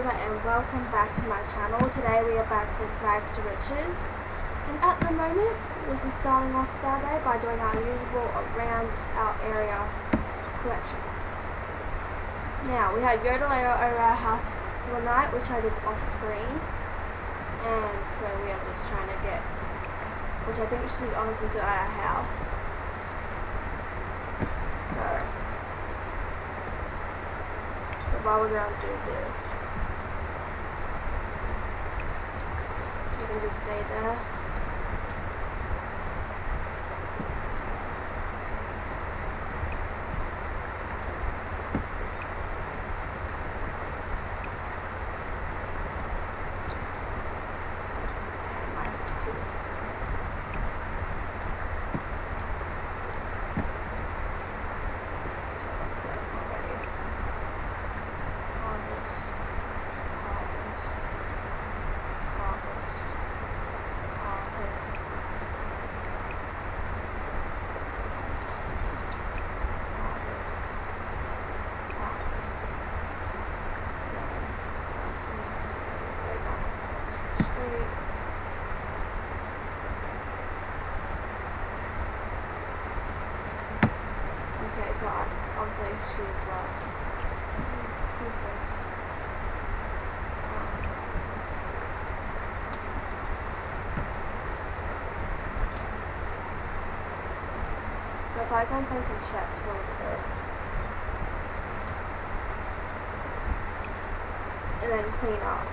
Ava and welcome back to my channel. Today we are back with Rags to Riches, and at the moment this is starting off our day by doing our usual around our area collection. Now we had Yodeleo over our house for the night, which I did off screen, and so we are just trying to get, which I think she's honestly still at our house. So while we're going to do this, you can just stay there. So obviously she's lost. Who's this? So if I go and play some chess for a little bit, and then clean up.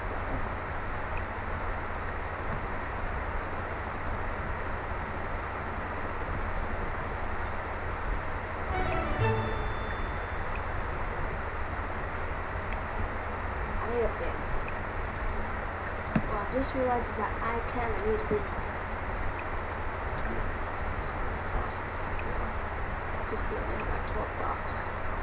Well, I just realized that I need a bit. Could be only like $12.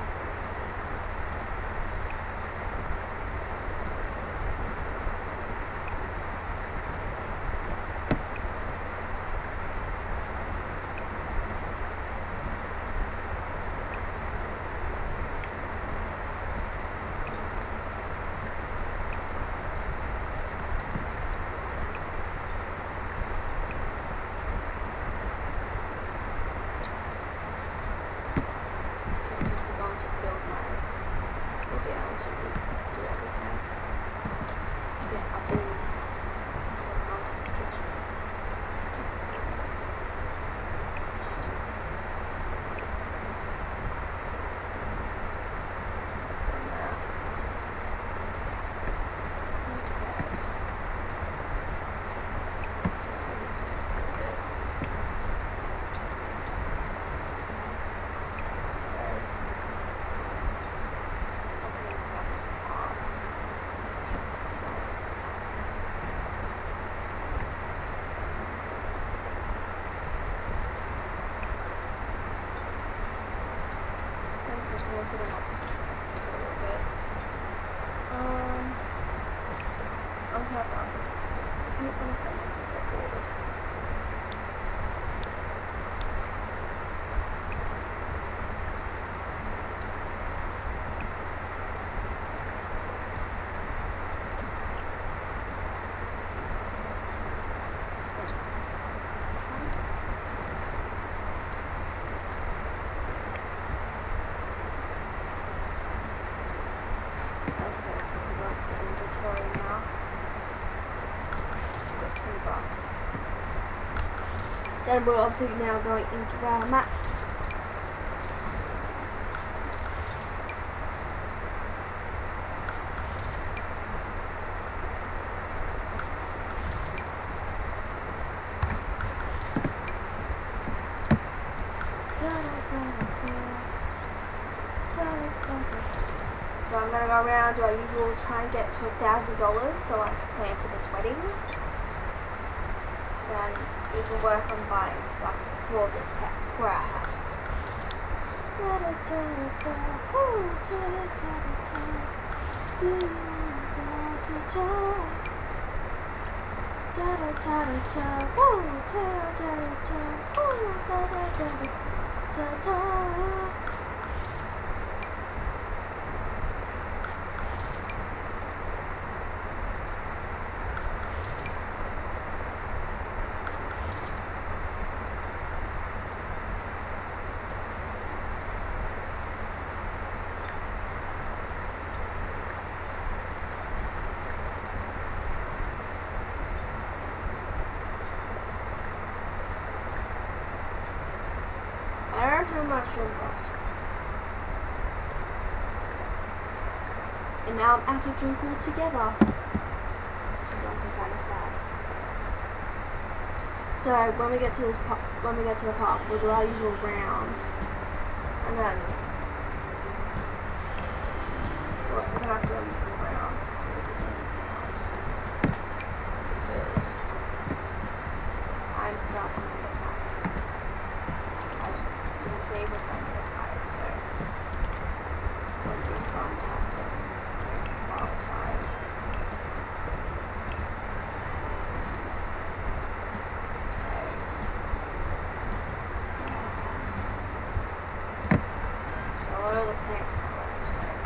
Also gonna have to switch a little bit. I'm gonna have to ask if you want to go forward. Then we're obviously now going into our map. So I'm going to go around, do our usual, try and get to $1,000 so I can plan for this wedding. Then we can work on buying stuff for for our house. much room left. And now I'm out of drink altogether, which is also kind of sad. So when we get to the park, we'll do our usual rounds, and then we're gonna have to do our usual rounds because I'm starting to get tired. As you can see, we're starting to get tired, so it would be fun to have to drink while we're tired. All the plants are already started.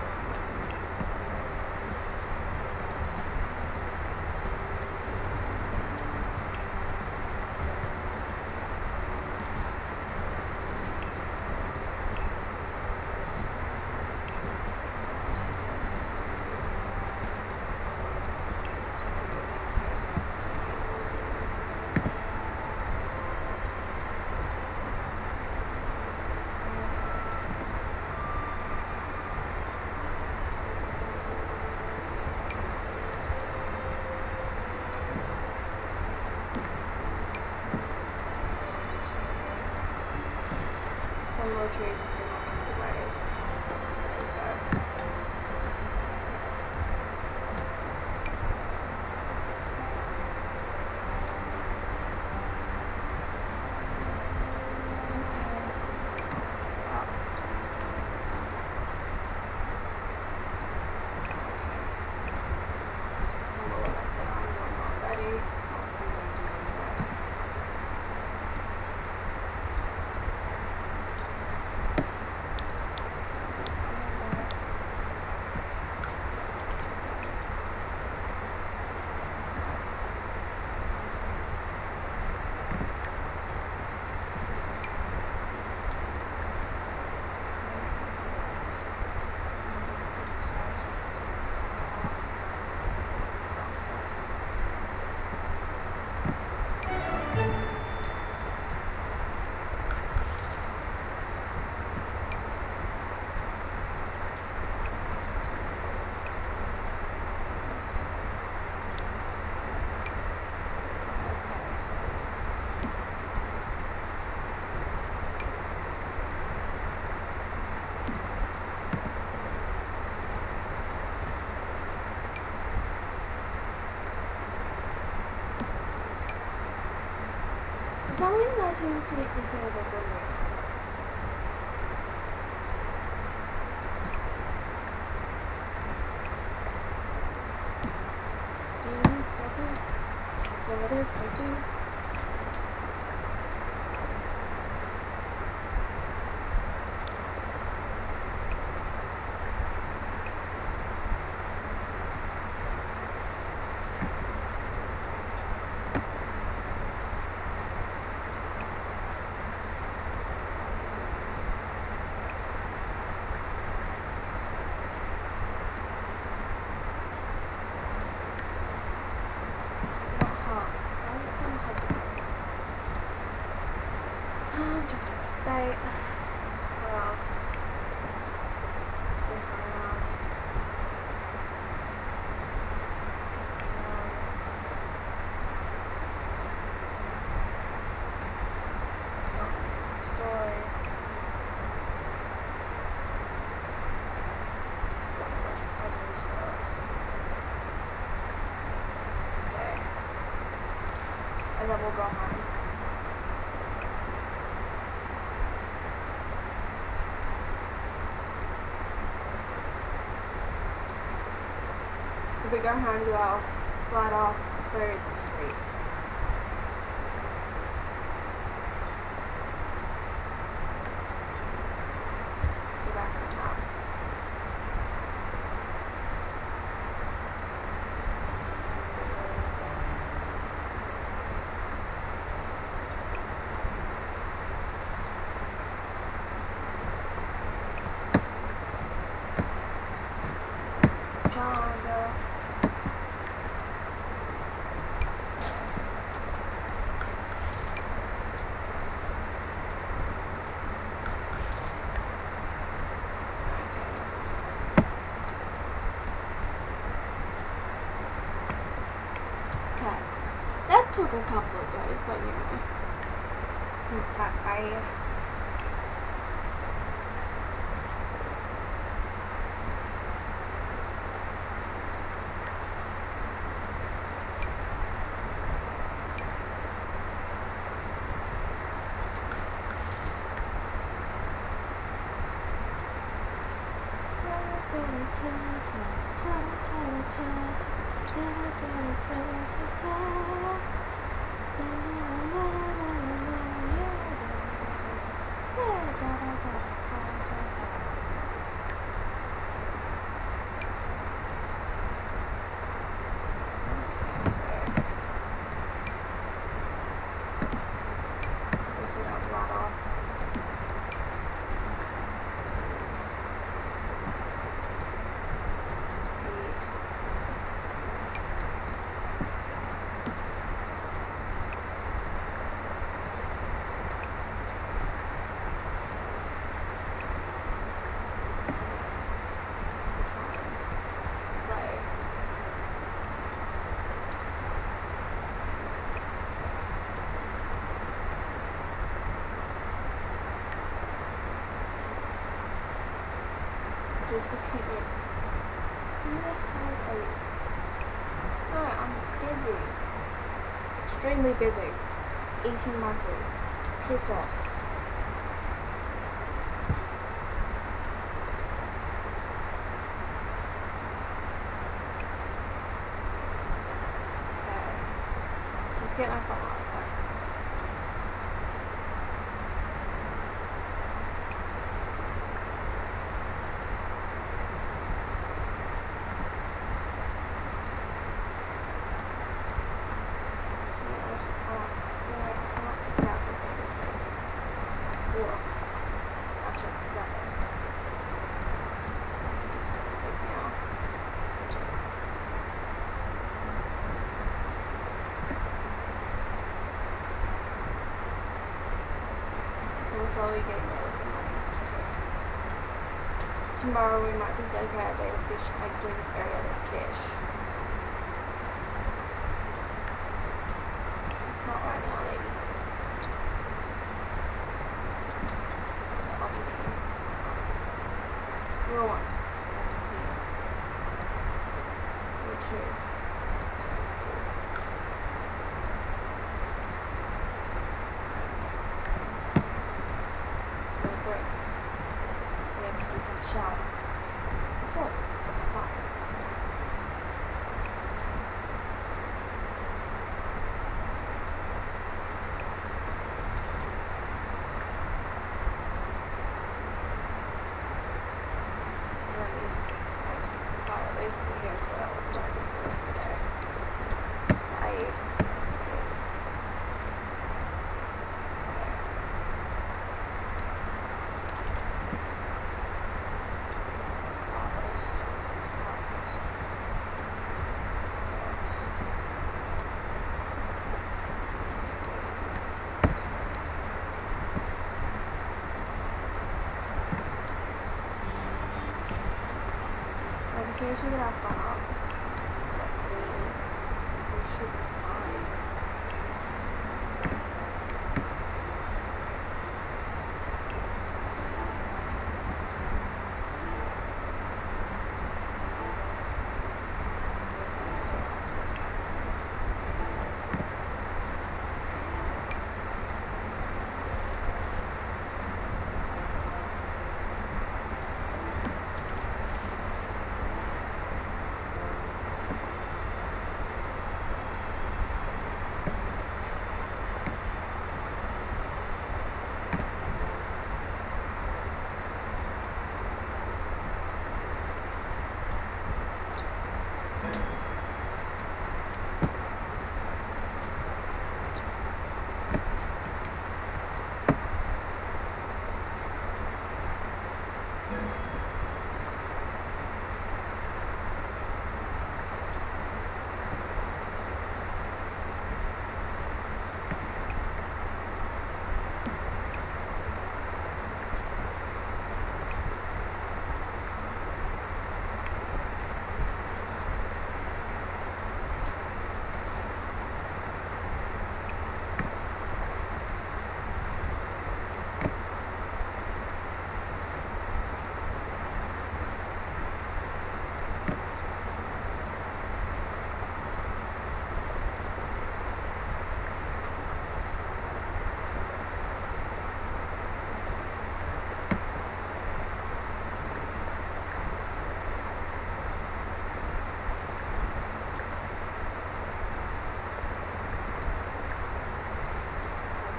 Some little trees are still not coming away. So. For some reason I seem to see it disabled when and then we'll go home. So we go home to our flat off food and sleep. Go back home now. took a couple of days, but you know. I just to keep it. Who the hell are you? No, I'm busy. Extremely busy. Eating my food. Piss off. Okay. Just get my phone out. Slowly getting there with the money. Tomorrow we might just dedicate a day to fish, like doing this area to fish. Not right now, maybe. Obviously. Rule 1. Rule 2. Shower. 4. 5. As soon as we get our phone up, we should be fine.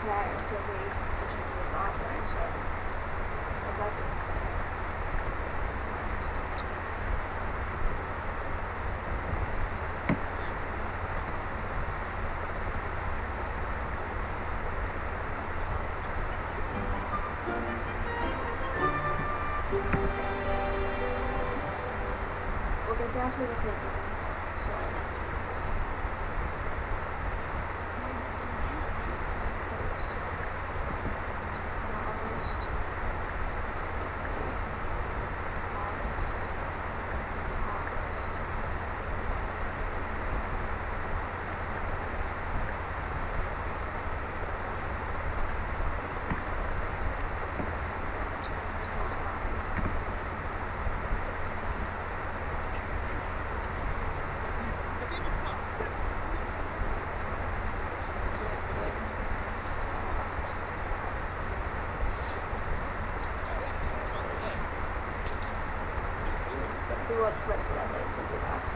Okay, so we get into the bathroom, so is that it? We'll get down to the thinking. So we want the rest of that day to do that.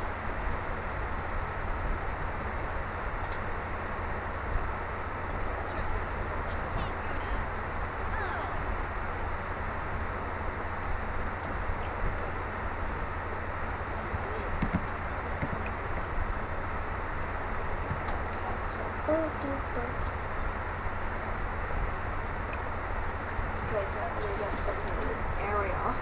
Okay, so I'm going to get everything in this area.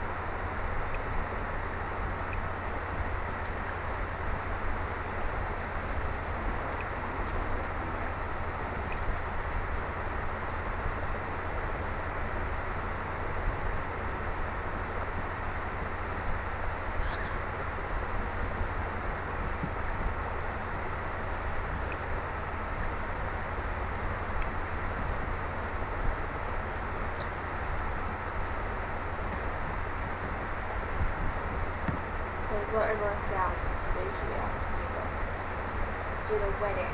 What it worked out is we usually have to do the wedding.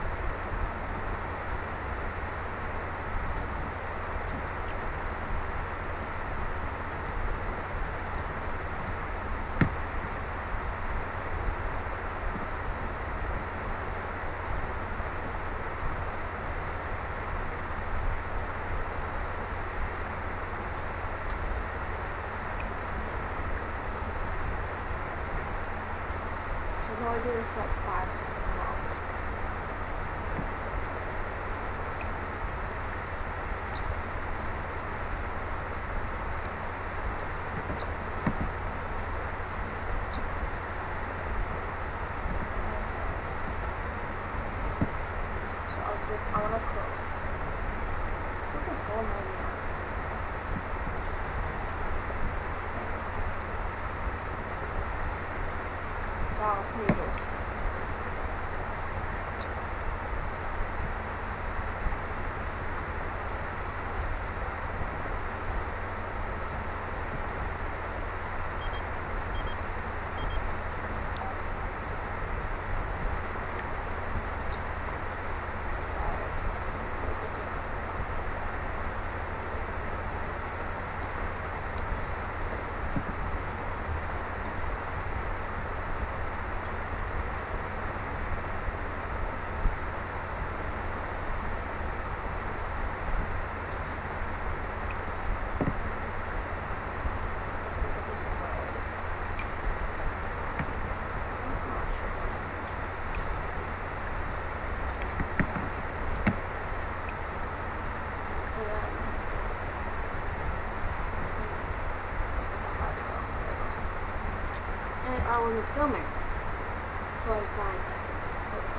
I'll do this like 5, 6 o'clock. So I want to cook. Cook a whole meal. Noodles. I wasn't filming for 9 seconds. Oops.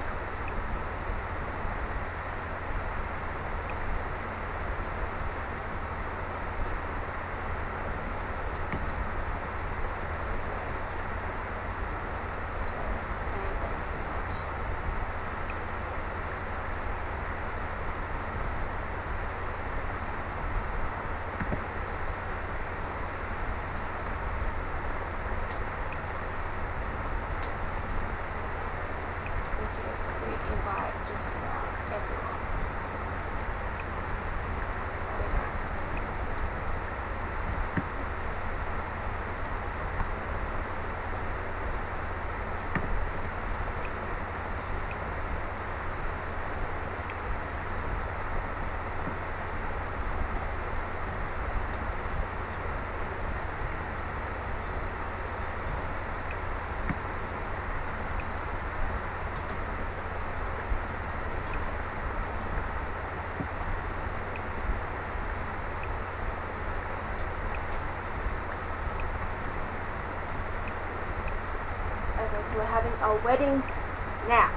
a wedding now.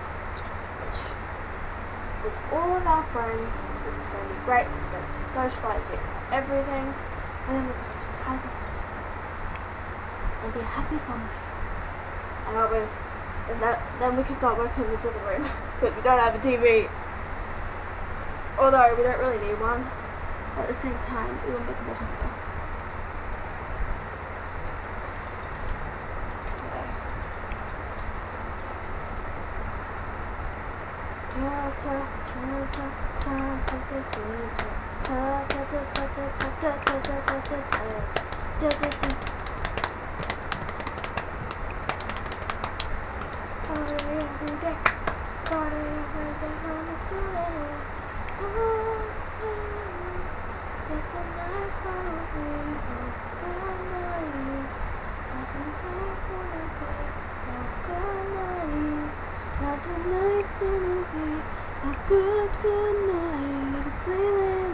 With all of our friends, which is going to be great. So we're going to socialise, do everything, and then we're going to have a party and be a happy family. Then we can start working in this living room, but we don't have a TV. Although we don't really need one. At the same time, it will make it more hunger. Tonight's gonna be a good night, feeling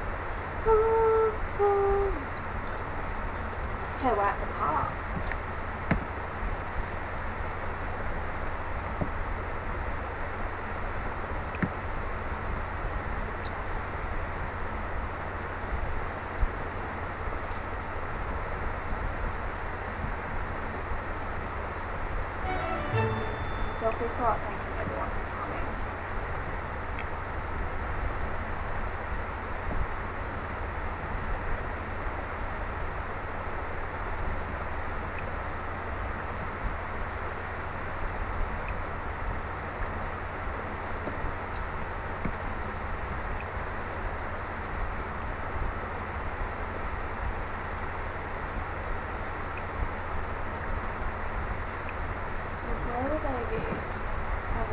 home. Okay, we're at the park. Definitely start thanking everyone for coming. So where would they be?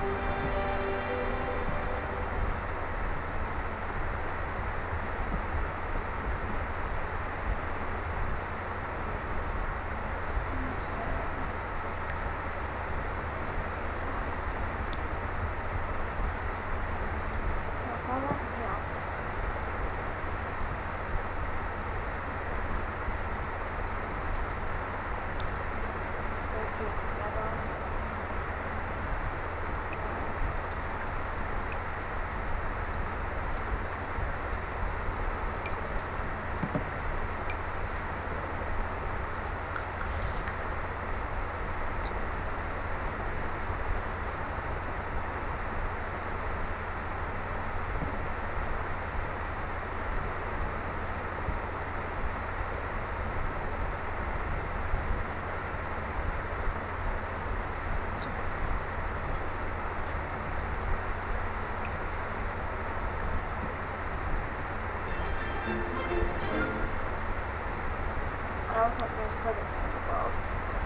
I was not the most clever man in the world.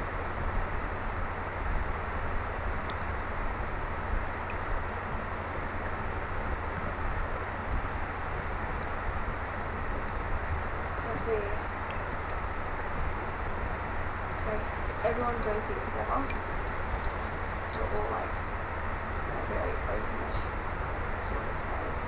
So if we, like, everyone goes here together, we're all like in a very openish sort of space.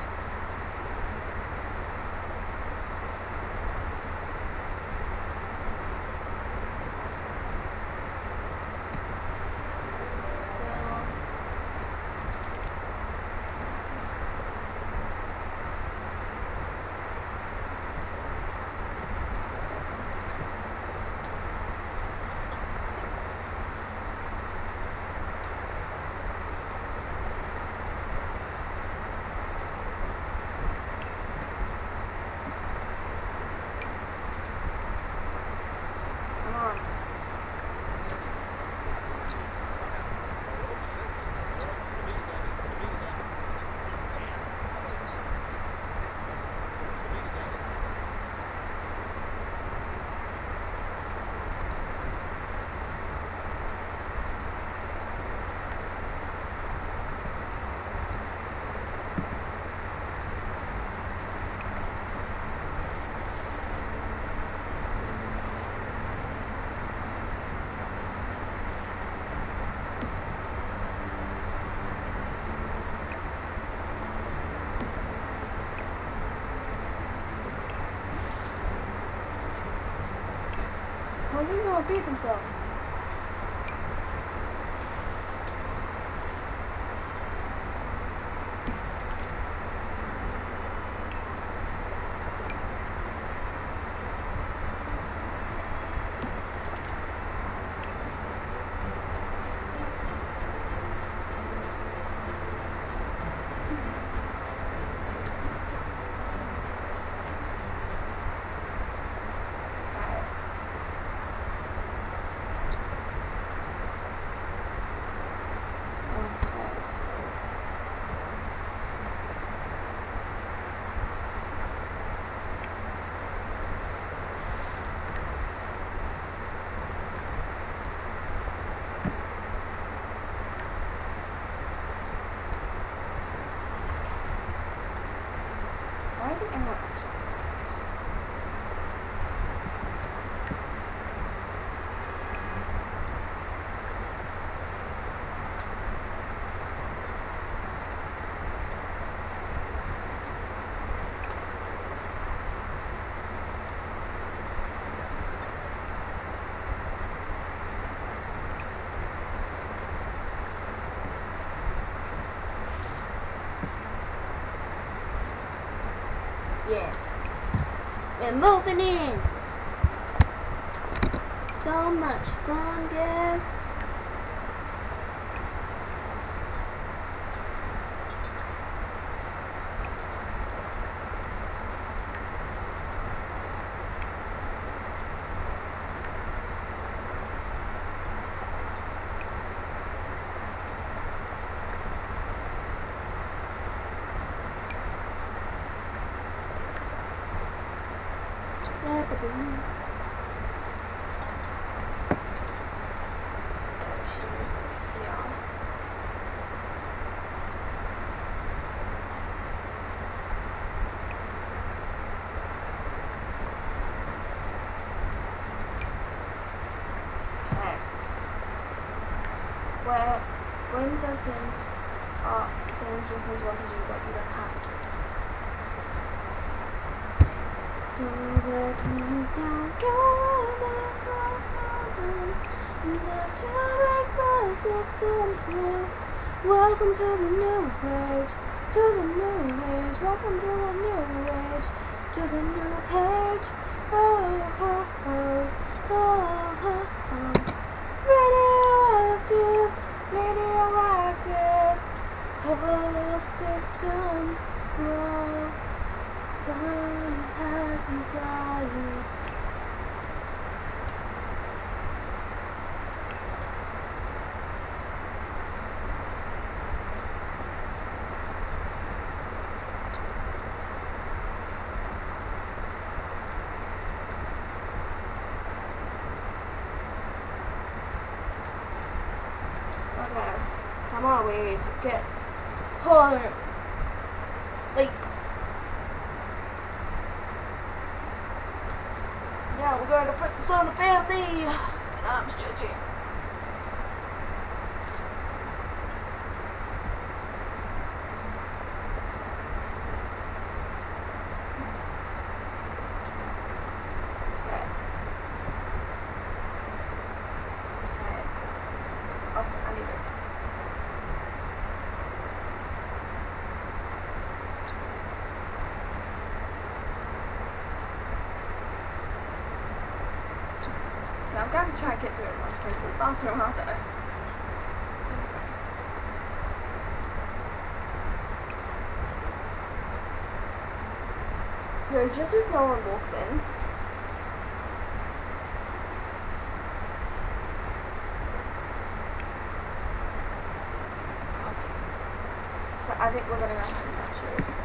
Well, these all feed themselves. Why did anyone actually? Yeah. We're moving in. So much fun, guys. where whims and sins are things your sins want to do, but you don't have to. Don't let me down, you're the problem, and have to make my systems blow. Welcome to the new age, to the new age. Welcome to the new age, to the new age. Oh, oh, oh, oh, oh, oh. Radioactive, radioactive. Whole systems blow. Sun hasn't died. Okay, come on, we need to get home. Sleep. Yeah, we're going to focus on the family. And I'm stretching. Okay. Okay. Also, I need it. I'm going to try and get through it once I go to the bathroom after. So just as no one walks in, so I think we're going to go home actually.